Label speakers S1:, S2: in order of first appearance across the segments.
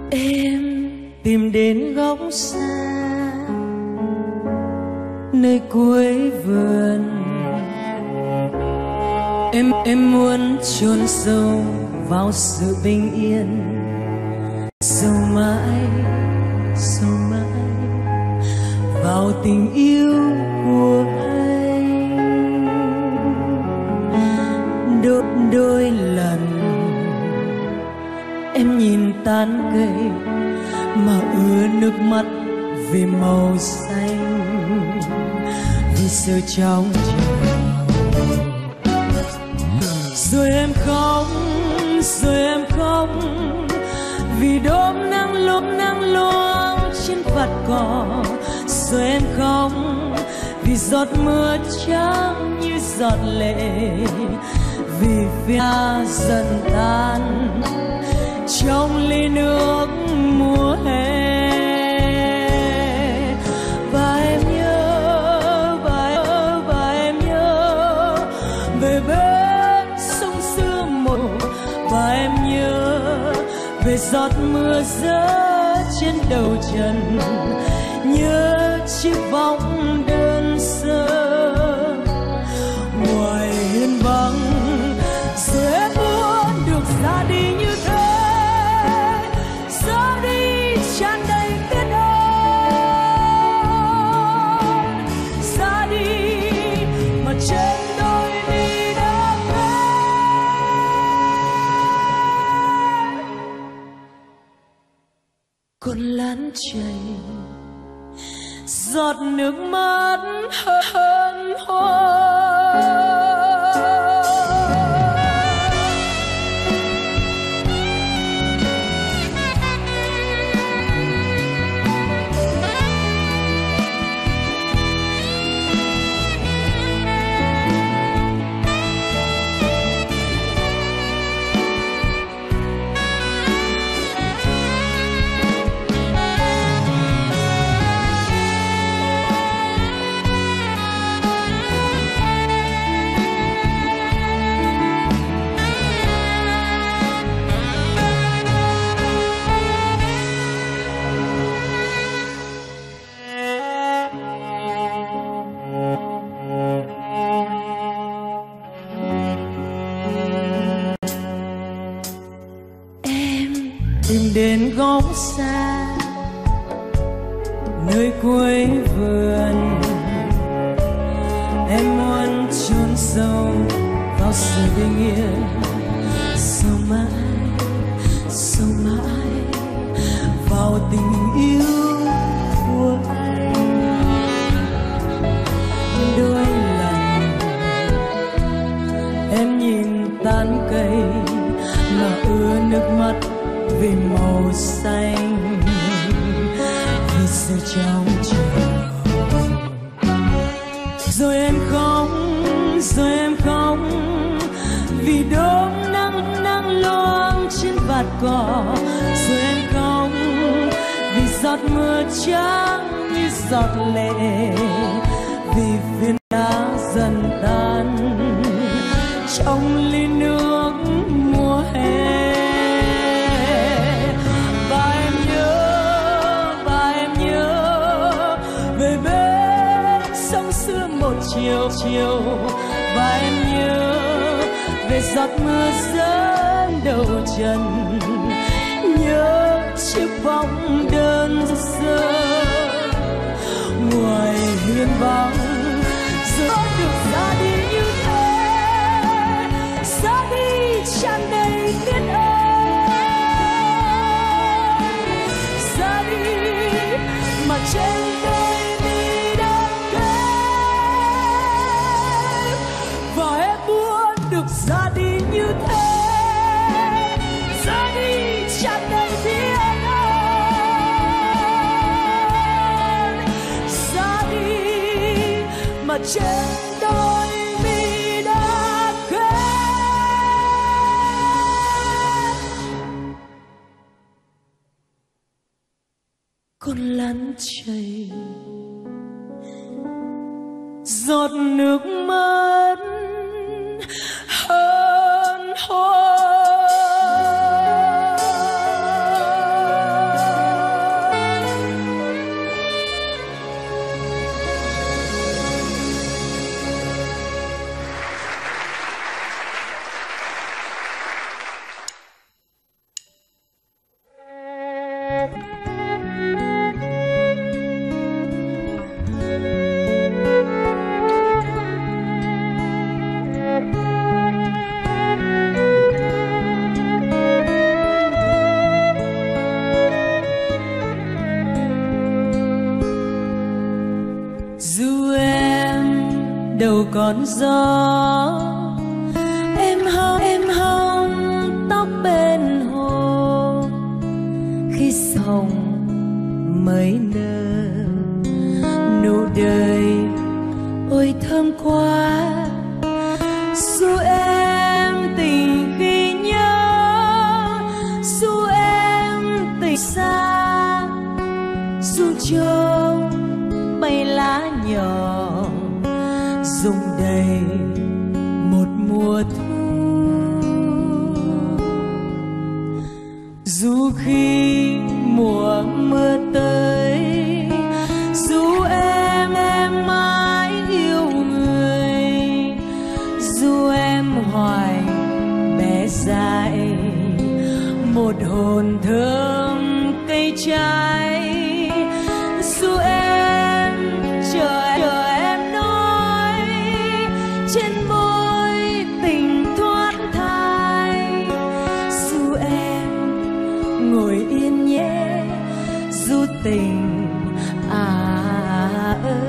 S1: Em tìm đến góc xa nơi cuối vườn, em muốn chôn sâu vào sự bình yên, sâu mãi vào tình yêu của anh. Đôi lần em nhìn tán cây mà ứa nước mắt vì màu xanh, vì sự trong chiều. Rồi em khóc vì đốm nắng luống trên vạt cỏ. Rồi em khóc vì giọt mưa trắng như giọt lệ, vì phía dần tan trong ly nước mùa hè. Và em nhớ về bên sông xưa một, và em nhớ về giọt mưa rơi trên đầu chân, nhớ chiếc bóng đơn sơ ngoài hiên vắng. Rồi em muốn được ra đi như thế, ra đi tràn đầy biết ơn, ra đi mà trên đôi mi đã quen. Còn lán chảy giọt nước mắt hân hoan. Tìm đến góc xa nơi cuối vườn, em muốn chôn sâu vào sự bình yên, sâu mãi vào tình yêu của anh. Đôi lần em nhìn tán cây mà ứa nước mắt vì màu xanh, vì sự trong chiều. Rồi em khóc vì đốm nắng loang trên vạt cỏ. Rồi em khóc vì giọt mưa trắng như giọt lệ, vì viên đá dần tan trong ly nước mùa hè. Chiều và em nhớ về giọt mưa rơi đầu chân, nhớ chiếc bóng đơn sơ ngoài hiên vắng. Rồi được ra đi như thế, ra đi tràn đầy biết ơn, ra đi mà trên đôi mi đã quen. Và em muốn được ra đi như thế, ra đi tràn đầy biết ơn, ra đi mà trên đôi mi đã quen. Con lăn chảy giọt nước mắt hân hoan. Dù em đâu còn gió, em hong tóc bên hồ, khi sông mới nở nụ đời ôi thơm quá. Dù em tình khi nhớ, dù em tình xa, dù trông bay lá nhỏ rụng đầy một mùa thu. Dù khi mùa mưa tới, dù em mãi yêu người, dù em hoài bé dại một hồn thơm cây trái. Dù em chờ em nói trên môi tình thoát thai, dù em ngồi yên nhé, dù tình ơi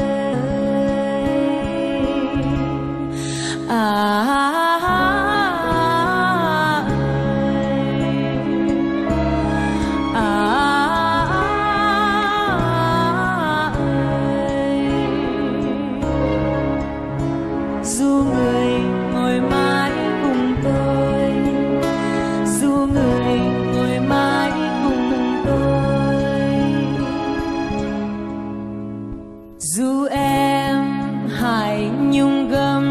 S1: dù người ngồi mãi cùng tôi, dù người ngồi mãi cùng tôi, dù em hải nhung gấm,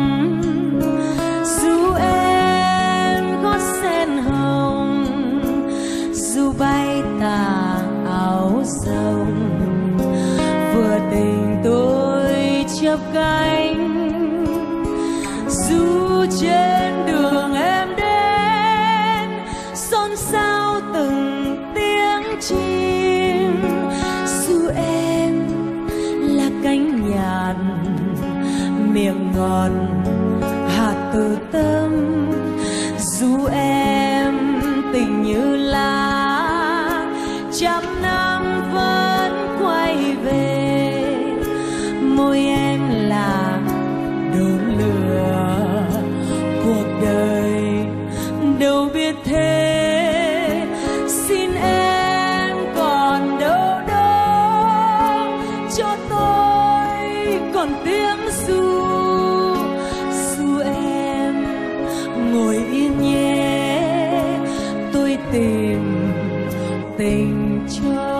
S1: dù em gót sen hồng, dù bay tà áo rồng, vừa tình tôi chớp cánh. Dù trên đường em đến xôn xao từng tiếng chim, dù em là cánh nhàn miệng ngọt hạt từ tâm, dù em tình như lá trăm năm vẫn quay về, môi em là đốm lửa cuộc đời đâu biết thế. Xin em còn đâu đó cho tôi còn tiếng ru, dù em ngồi yên nhé, tôi tìm tình cho.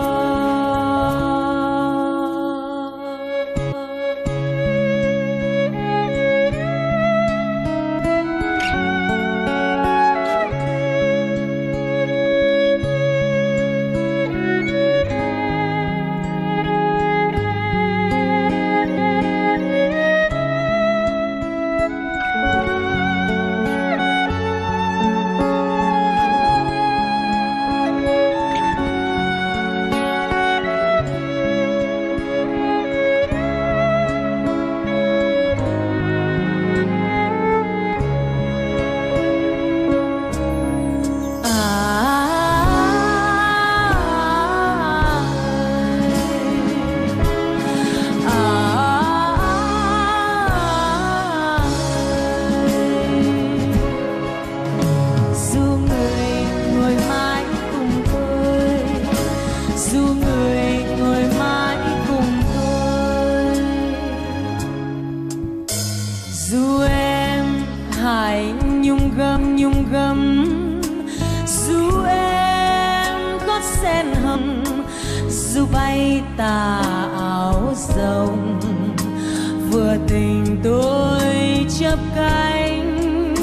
S1: Dù em hải nhung gấm, dù em gót sen hồng, dù bay tà áo rồng, vừa tình tôi chớp cánh.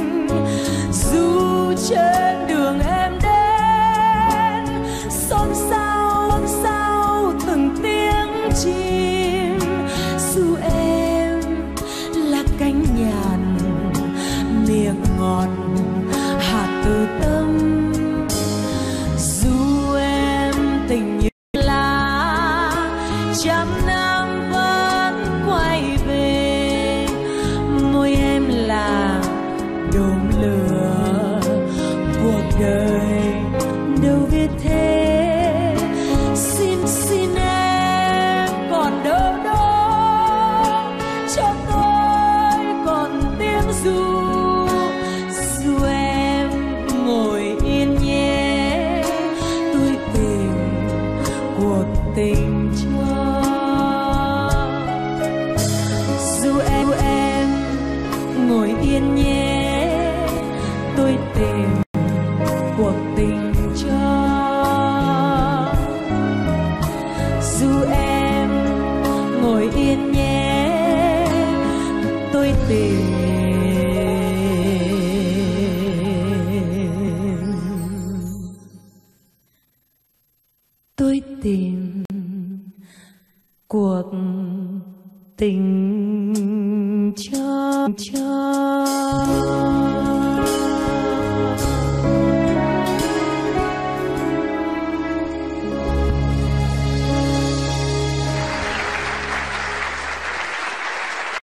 S1: Dù trên đường em đến xôn xao từng tiếng chim, dù em là cánh nhàn miệng ngọt hạt từ tâm, dù em tình đời đâu viết thế. Xin em còn đâu đó cho tôi còn tiếng ru em ngồi yên nhé, tôi tìm cuộc tình cho. Dù em ngồi yên nhé, tôi tìm cuộc tình cho. Dù em ngồi yên nhé, tôi tìm cuộc tình cho.